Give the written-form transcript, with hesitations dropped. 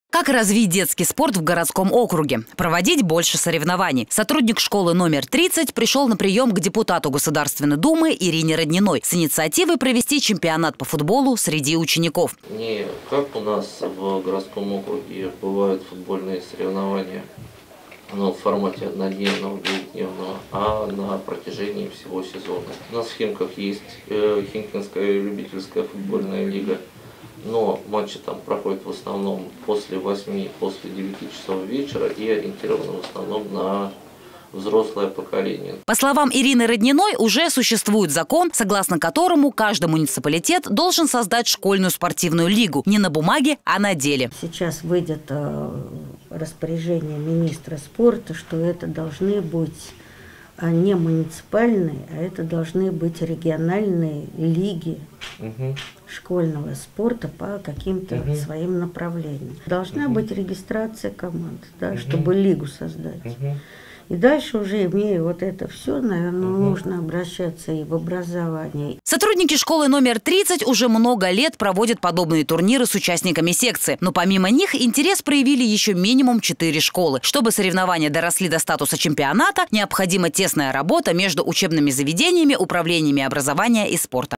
Как развить детский спорт в городском округе? Проводить больше соревнований. Сотрудник школы номер 30 пришел на прием к депутату Государственной Думы Ирине Родниной с инициативой провести чемпионат по футболу среди учеников. Не как у нас в городском округе бывают футбольные соревнования, в формате однодневного, двухдневного, а на протяжении всего сезона. У нас в Химках есть Химкинская любительская футбольная лига, но матчи там проходят в основном после 8, после 9 часов вечера и ориентированы в основном на взрослое поколение. По словам Ирины Родниной, уже существует закон, согласно которому каждый муниципалитет должен создать школьную спортивную лигу. Не на бумаге, а на деле. Сейчас выйдет распоряжение министра спорта, что это должны быть не муниципальные, а это должны быть региональные лиги школьного спорта по каким-то своим направлениям. Должна быть регистрация команд, да, чтобы лигу создать. И дальше уже, имея вот это все, наверное, нужно обращаться и в образование. Сотрудники школы номер 30 уже много лет проводят подобные турниры с участниками секции. Но помимо них интерес проявили еще минимум 4 школы. Чтобы соревнования доросли до статуса чемпионата, необходима тесная работа между учебными заведениями, управлениями образования и спорта.